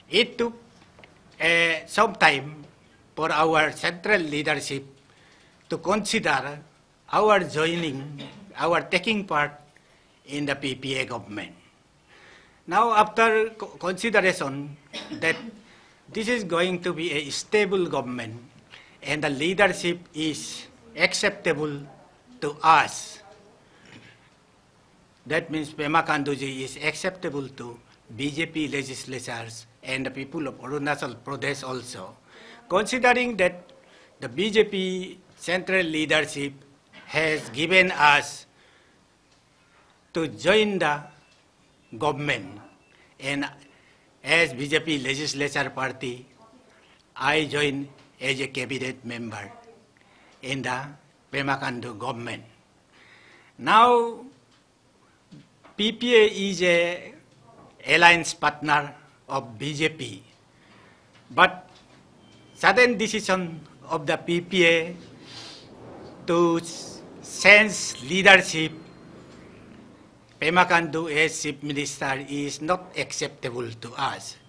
It took some time for our central leadership to consider our joining, our taking part in the PPA government. Now, after consideration that this is going to be a stable government and the leadership is acceptable to us, that means Pema Khandu ji is acceptable to BJP legislators and the people of Arunachal Pradesh also. Considering that the BJP central leadership has given us to join the government, and as BJP legislature party, I join as a cabinet member in the Pema Khandu government. Now, PPA is a alliance partner of BJP, but sudden decision of the PPA to change leadership Pema Khandu as Chief Minister is not acceptable to us.